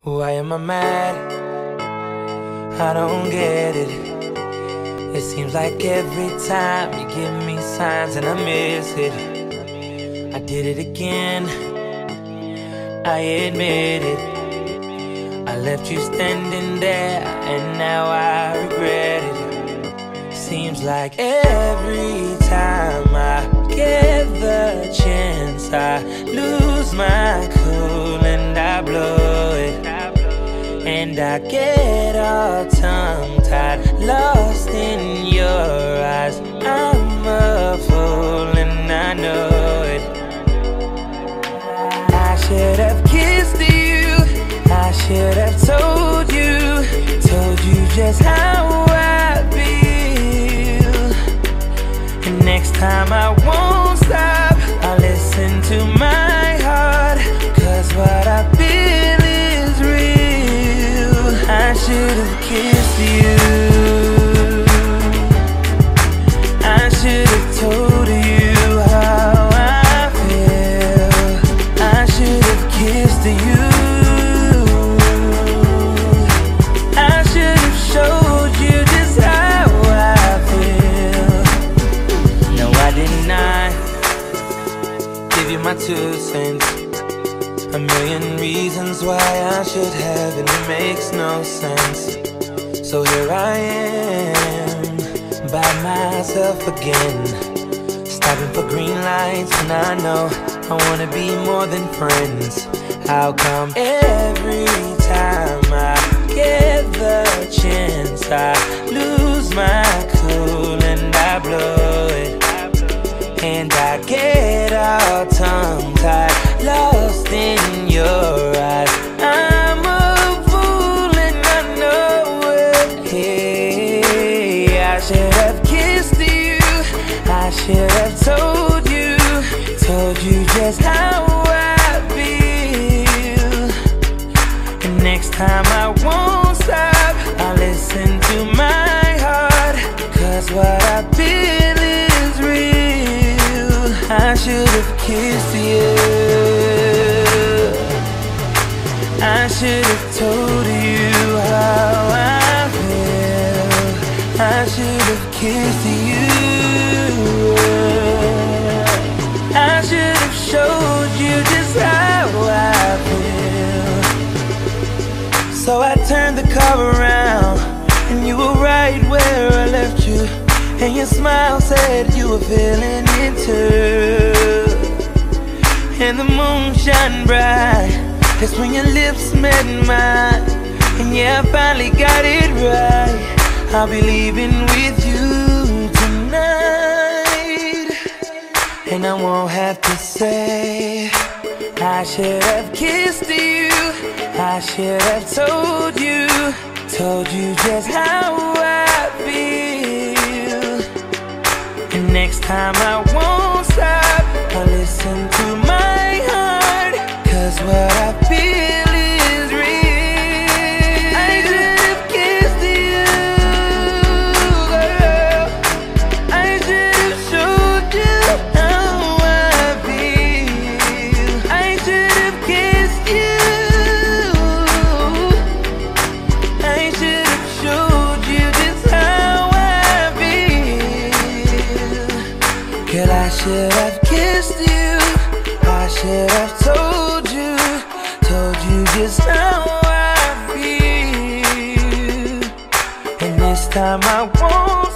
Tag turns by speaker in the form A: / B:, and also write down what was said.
A: Why am I mad? I don't get it. It seems like every time you give me signs and I miss it. I did it again, I admit it. I left you standing there and now I regret it. Seems like every time I get the chance I lose my cool and I blow it. And I get all tongue-tied, lost in your eyes. I'm a fool and I know it. I should have kissed you, I should have told you just how I feel. And next time I won't stop, I'll listen to my heart, 'cause what I feel is real. I should have kissed you, I should have told you how I feel. I should have kissed you, I should have showed you just how I feel. No, I did not give you my 2 cents. A million reasons why I should have, and it makes no sense. So here I am, by myself again, stopping for green lights, and I know I wanna be more than friends. How come every time I get the chance I lose my cool and I blow it? And I get all tongue-tied, lost in your eyes. I'm a fool and I know it. Hey, I should have kissed you, I should have told you just how I feel. And next time I won't stop, I'll listen to my heart, 'cause what I feel is real. I should have kissed you, I should have told you how I feel. I should have kissed you, I should have showed you just how I feel. So I turned the car around and you were right where I left you, and your smile said you were feeling it too. And the moon shone bright, that's when your lips met mine. And yeah, I finally got it right, I'll be leaving with you tonight. And I won't have to say I should have kissed you, I should have told you just how I feel. And next time I won't stop, I'll listen to my heart, 'cause what I feel is real. I should have kissed you, girl, I should have showed you how I feel. I should have kissed you, I should have showed you just how I feel. Girl, I should have kissed you, I should have told you just how I feel. And this time I won't